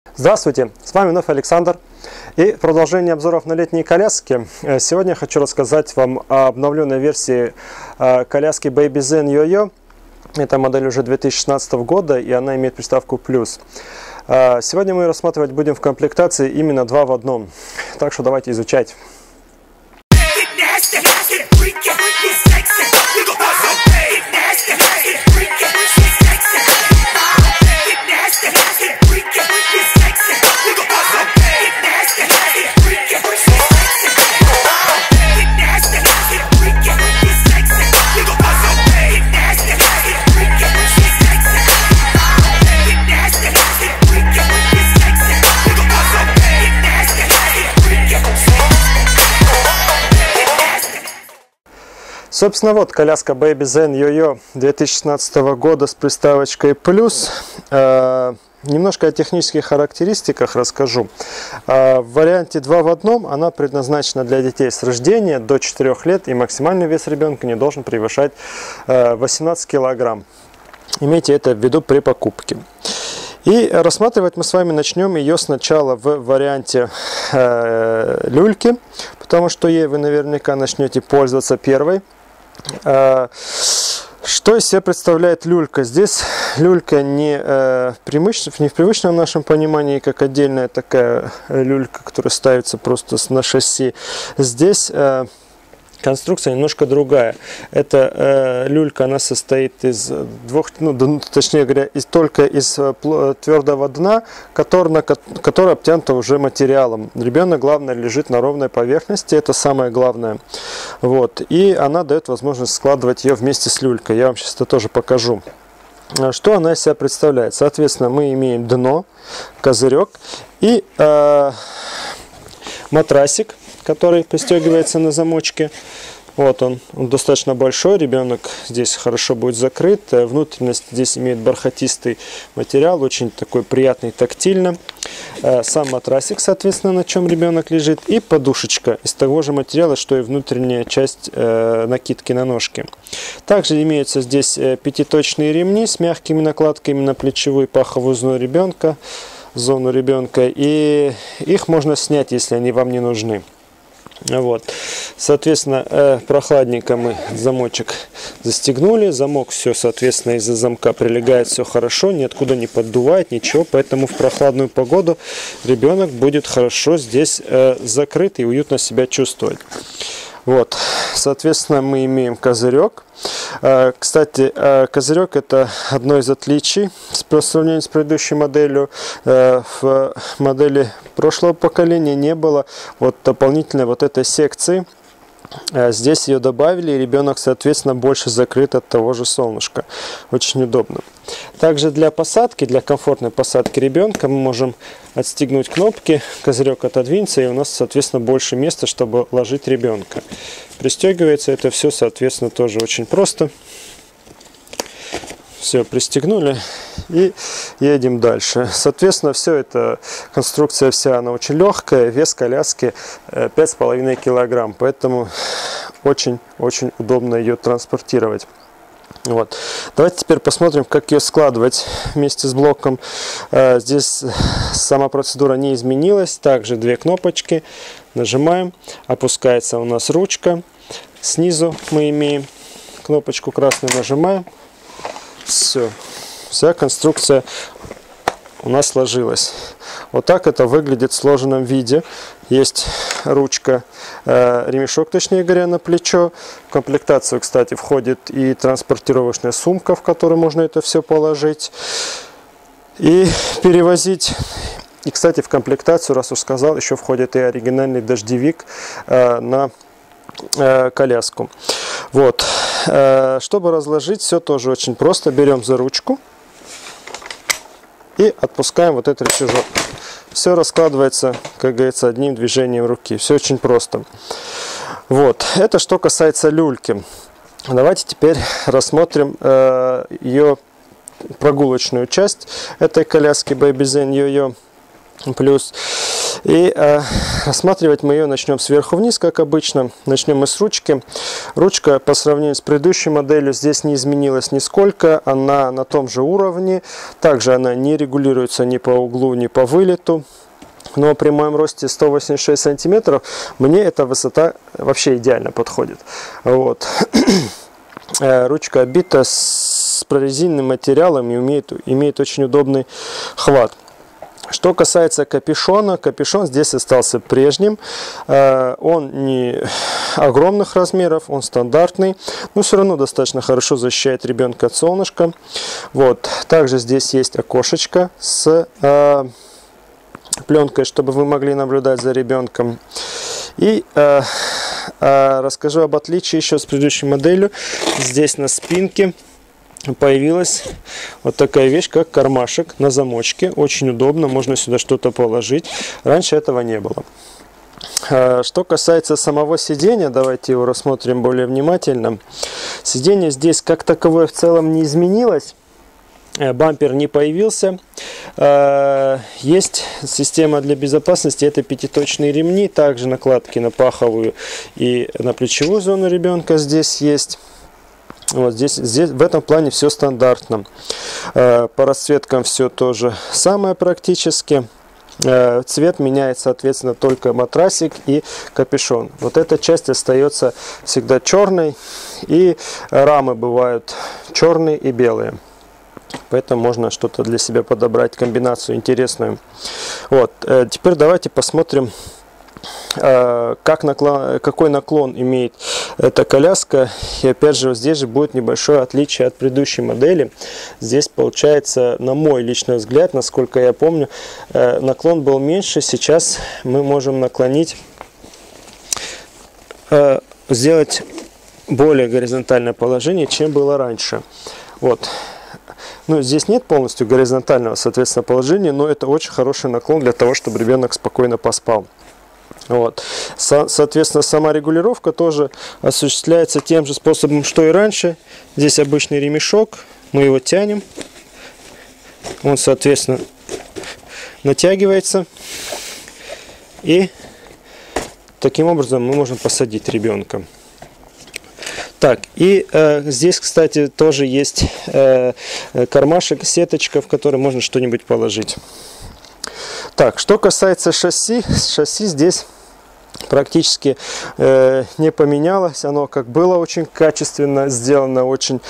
Здравствуйте, с вами вновь Александр и продолжение обзоров на летние коляски. Сегодня я хочу рассказать вам о обновленной версии коляски Baby Zen Yo-Yo. Это модель уже 2016 года и она имеет приставку плюс. Сегодня мы рассматривать будем в комплектации именно 2 в 1. Так что давайте изучать. Собственно, вот коляска Baby Zen Yo-Yo 2016 года с приставочкой плюс. Немножко о технических характеристиках расскажу. В варианте 2 в 1 она предназначена для детей с рождения до 4 лет, и максимальный вес ребенка не должен превышать 18 килограмм. Имейте это в виду при покупке. И рассматривать мы с вами начнем ее сначала в варианте люльки, потому что ей вы наверняка начнете пользоваться первой. Что из себя представляет люлька? Здесь люлька не в привычном нашем понимании, как отдельная такая люлька, которая ставится просто на шасси. Здесь конструкция немножко другая. Эта люлька, она состоит из двух, точнее говоря, только из твердого дна, который обтянуто уже материалом. Ребенок, главное, лежит на ровной поверхности, это самое главное. Вот. И она дает возможность складывать ее вместе с люлькой. Я вам сейчас это тоже покажу. Что она из себя представляет? Соответственно, мы имеем дно, козырек и матрасик, который пристегивается на замочке. Вот он достаточно большой, ребенок здесь хорошо будет закрыт. Внутренность здесь имеет бархатистый материал, очень такой приятный тактильно. Сам матрасик, соответственно, на чем ребенок лежит, и подушечка из того же материала, что и внутренняя часть накидки на ножки. Также имеются здесь пятиточные ремни с мягкими накладками на плечевую и паховую зону ребенка, и их можно снять, если они вам не нужны. Вот. Соответственно, прохладненько мы замочек застегнули. Замок все, соответственно, из-за замка прилегает все хорошо, ниоткуда не поддувает, ничего. Поэтому в прохладную погоду ребенок будет хорошо здесь закрыт и уютно себя чувствовать. Вот, соответственно, мы имеем козырек. Кстати, козырек — это одно из отличий по сравнению с предыдущей моделью. В модели прошлого поколения не было вот дополнительной вот этой секции. Здесь ее добавили, и ребенок, соответственно, больше закрыт от того же солнышка. Очень удобно. Также для посадки, для комфортной посадки ребенка мы можем отстегнуть кнопки, козырек отодвинется, и у нас, соответственно, больше места, чтобы ложить ребенка. Пристегивается это все, соответственно, тоже очень просто. Все, пристегнули и едем дальше. Соответственно, все это, конструкция вся, она очень легкая, вес коляски 5,5 килограмм, поэтому очень-очень удобно ее транспортировать. Вот. Давайте теперь посмотрим, как ее складывать вместе с блоком. Здесь сама процедура не изменилась. Также 2 кнопочки. Нажимаем. Опускается у нас ручка. Снизу мы имеем кнопочку красную. Нажимаем. Все. Вся конструкция у нас сложилась. Вот так это выглядит в сложенном виде. Есть ручка, ремешок, точнее говоря, на плечо. В комплектацию, кстати, входит и транспортировочная сумка, в которую можно это все положить и перевозить. И, кстати, в комплектацию, раз уж сказал, еще входит и оригинальный дождевик на коляску. Вот. Чтобы разложить, все тоже очень просто. Берем за ручку и отпускаем вот этот рычажок. Все раскладывается, как говорится, одним движением руки. Все очень просто. Вот. Это что касается люльки. Давайте теперь рассмотрим ее прогулочную часть этой коляски Baby Zen Yo-Yo плюс. И рассматривать мы ее начнем сверху вниз, как обычно. Начнем мы с ручки. Ручка по сравнению с предыдущей моделью здесь не изменилась нисколько. Она на том же уровне. Также она не регулируется ни по углу, ни по вылету. Но при моем росте 186 сантиметров мне эта высота вообще идеально подходит. Вот. Ручка обита с прорезиненным материалом и имеет очень удобный хват. Что касается капюшона, капюшон здесь остался прежним. Он не огромных размеров, он стандартный, но все равно достаточно хорошо защищает ребенка от солнышка. Вот. Также здесь есть окошечко с пленкой, чтобы вы могли наблюдать за ребенком. И расскажу об отличии еще с предыдущей моделью. Здесь на спинке появилась вот такая вещь, как кармашек на замочке. Очень удобно, можно сюда что-то положить. Раньше этого не было. Что касается самого сидения, давайте его рассмотрим более внимательно. Сиденье здесь как таковое в целом не изменилось. Бампер не появился. Есть система для безопасности, это пятиточные ремни, также накладки на паховую и на плечевую зону ребенка здесь есть. Вот здесь в этом плане все стандартно. По расцветкам все то же самое практически. Цвет меняет, соответственно, только матрасик и капюшон. Вот эта часть остается всегда черной, и рамы бывают черные и белые. Поэтому можно что-то для себя подобрать, комбинацию интересную. Вот. Теперь давайте посмотрим, какой наклон имеет эта коляска. И опять же, здесь же будет небольшое отличие от предыдущей модели. Здесь получается, на мой личный взгляд, насколько я помню, наклон был меньше. Сейчас мы можем наклонить, сделать более горизонтальное положение, чем было раньше. Вот. Ну, здесь нет полностью горизонтального, соответственно, положения, но это очень хороший наклон для того, чтобы ребенок спокойно поспал. Вот. Соответственно, сама регулировка тоже осуществляется тем же способом, что и раньше. Здесь обычный ремешок, мы его тянем, он, соответственно, натягивается, и таким образом мы можем посадить ребенка. Так, и здесь, кстати, тоже есть кармашек, сеточка, в который можно что-нибудь положить. Так, что касается шасси, шасси здесь практически не поменялось. Оно как было очень качественно сделано, очень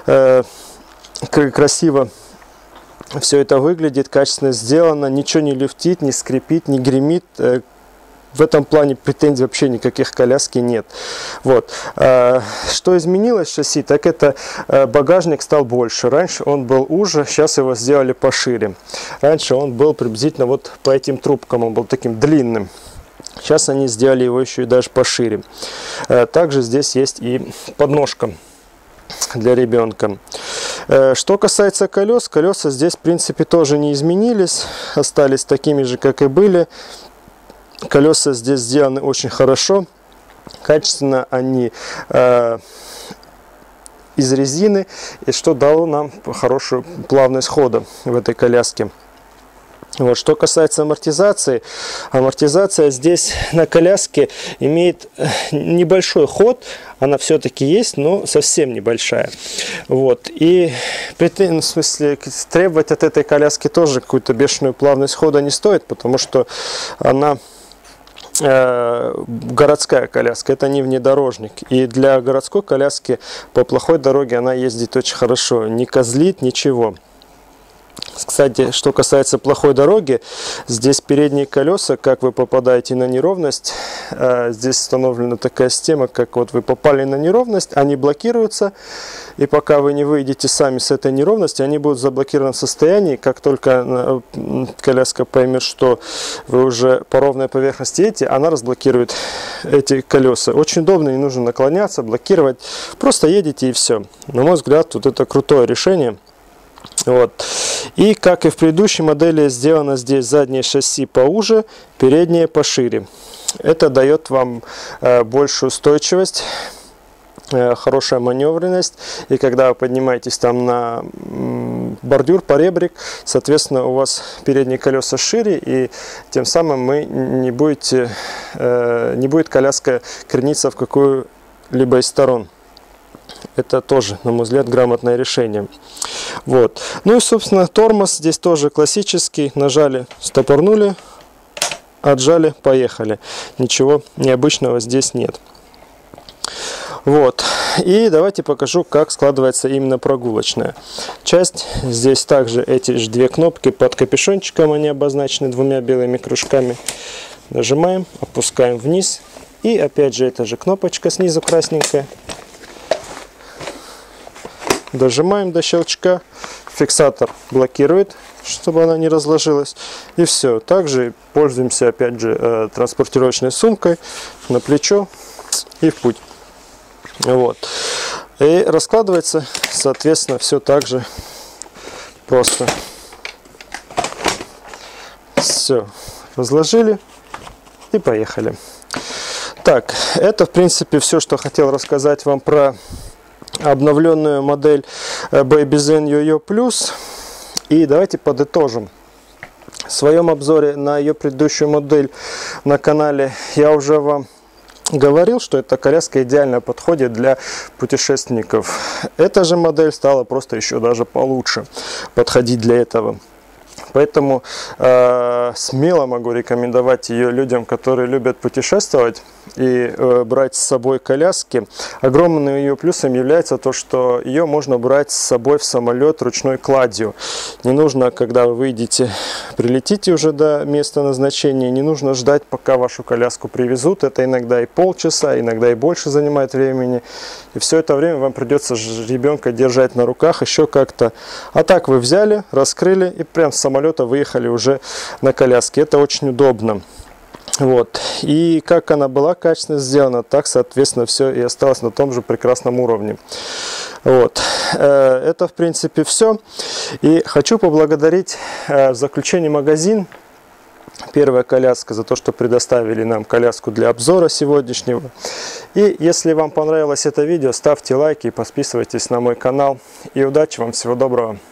красиво все это выглядит, качественно сделано, ничего не люфтит, не скрипит, не гремит. В этом плане претензий вообще никаких к коляске нет. Вот. Что изменилось в шасси, так это багажник стал больше. Раньше он был уже, сейчас его сделали пошире. Раньше он был приблизительно вот по этим трубкам, он был таким длинным. Сейчас они сделали его еще и даже пошире. Также здесь есть и подножка для ребенка. Что касается колес, колеса здесь в принципе тоже не изменились, остались такими же, как и были. Колеса здесь сделаны очень хорошо, качественно они из резины, и что дало нам хорошую плавность хода в этой коляске. Вот. Что касается амортизации, амортизация здесь на коляске имеет небольшой ход, она все-таки есть, но совсем небольшая. Вот. И в смысле, требовать от этой коляски тоже какую-то бешеную плавность хода не стоит, потому что она городская коляска, это не внедорожник. И для городской коляски по плохой дороге она ездит очень хорошо, не козлит, ничего. Кстати, что касается плохой дороги, здесь передние колеса, как вы попадаете на неровность, здесь установлена такая система, как вот вы попали на неровность, они блокируются, и пока вы не выйдете сами с этой неровности, они будут в заблокированном состоянии. Как только коляска поймет, что вы уже по ровной поверхности едете, она разблокирует эти колеса. Очень удобно, не нужно наклоняться, блокировать, просто едете и все. На мой взгляд, вот это крутое решение. Вот. И как и в предыдущей модели, сделано здесь заднее шасси поуже, переднее пошире. Это дает вам большую устойчивость, хорошая маневренность. И когда вы поднимаетесь там на бордюр, поребрик, соответственно, у вас передние колеса шире, и тем самым не будет коляска крениться в какую-либо из сторон. Это тоже, на мой взгляд, грамотное решение. Вот. Ну и, собственно, тормоз здесь тоже классический. Нажали, стопорнули, отжали, поехали. Ничего необычного здесь нет. Вот. И давайте покажу, как складывается именно прогулочная часть. Здесь также эти же две кнопки под капюшончиком, они обозначены двумя белыми кружками. Нажимаем, опускаем вниз. И опять же эта же кнопочка снизу красненькая. Дожимаем до щелчка, фиксатор блокирует, чтобы она не разложилась, и все. Также пользуемся опять же транспортировочной сумкой на плечо и в путь. Вот. И раскладывается, соответственно, все так же просто. Все, разложили и поехали. Так, это в принципе все, что хотел рассказать вам про обновленную модель Baby Zen Yo-Yo Plus. И давайте подытожим. В своем обзоре на ее предыдущую модель на канале я уже вам говорил, что эта коляска идеально подходит для путешественников. Эта же модель стала просто еще даже получше подходить для этого. Поэтому смело могу рекомендовать ее людям, которые любят путешествовать и брать с собой коляски. Огромным ее плюсом является то, что ее можно брать с собой в самолет ручной кладью. Не нужно, когда вы выйдете, прилетите уже до места назначения, не нужно ждать, пока вашу коляску привезут. Это иногда и полчаса, иногда и больше занимает времени. И все это время вам придется ребенка держать на руках еще как-то. А так вы взяли, раскрыли и прям с самолета выехали уже на коляске. Это очень удобно. Вот. И как она была качественно сделана, так, соответственно, все и осталось на том же прекрасном уровне. Вот. Это, в принципе, все. И хочу поблагодарить в заключение магазин «Первая коляска» за то, что предоставили нам коляску для обзора сегодняшнего. И если вам понравилось это видео, ставьте лайки и подписывайтесь на мой канал. И удачи вам, всего доброго!